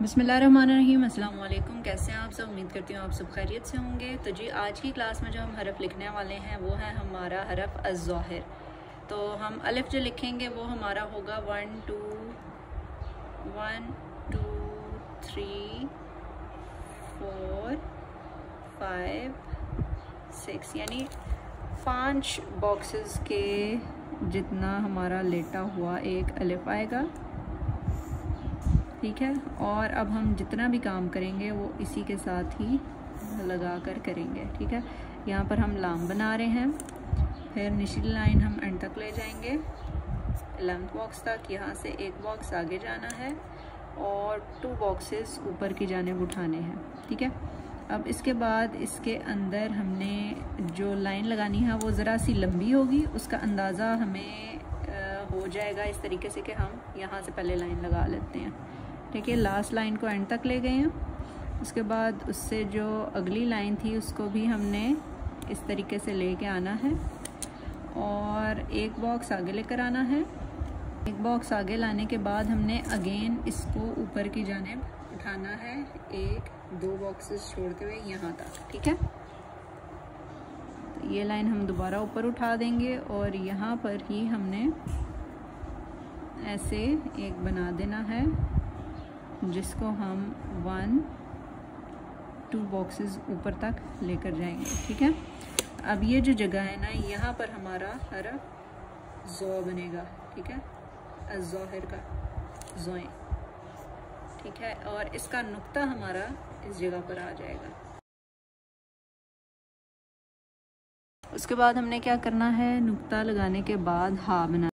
बिस्मिल्लाहिर्रहमानिर्रहीम। अस्सलाम वालेकुम। कैसे हैं आप सब? उम्मीद करती हूँ आप सब खैरियत से होंगे। तो जी आज की क्लास में जो हम हरफ लिखने वाले हैं वो है हमारा हरफ अज़्ज़ाहिर। तो हम अलिफ जो लिखेंगे वो हमारा होगा 1 2 3 4 5 6 यानी 5 बॉक्सेस के जितना हमारा लेटा हुआ एक अलिफ आएगा। ठीक है, और अब हम जितना भी काम करेंगे वो इसी के साथ ही लगा कर करेंगे। ठीक है, यहाँ पर हम लाम बना रहे हैं, फिर निचली लाइन हम एंड तक ले जाएंगे 11th बॉक्स तक। यहाँ से एक बॉक्स आगे जाना है और 2 बॉक्सेस ऊपर की जानिब उठाने हैं। ठीक है, अब इसके बाद इसके अंदर हमने जो लाइन लगानी है वो ज़रा सी लंबी होगी, उसका अंदाज़ा हमें हो जाएगा इस तरीके से कि हम यहाँ से पहले लाइन लगा लेते हैं। ठीक है, लास्ट लाइन को एंड तक ले गए हैं। उसके बाद उससे जो अगली लाइन थी उसको भी हमने इस तरीके से लेके आना है और एक बॉक्स आगे लेकर आना है। एक बॉक्स आगे लाने के बाद हमने अगेन इसको ऊपर की जानिब उठाना है, 1-2 बॉक्सेस छोड़ते हुए यहाँ तक। ठीक है, तो ये लाइन हम दोबारा ऊपर उठा देंगे और यहाँ पर ही हमने ऐसे एक बना देना है जिसको हम 1-2 बॉक्सेस ऊपर तक लेकर जाएंगे। ठीक है, अब ये जो जगह है ना, यहाँ पर हमारा हरफ ज़ो बनेगा। ठीक है, अज़्ज़ाहिर का ज़ोए। ठीक है, और इसका नुक्ता हमारा इस जगह पर आ जाएगा। उसके बाद हमने क्या करना है, नुक्ता लगाने के बाद हा बना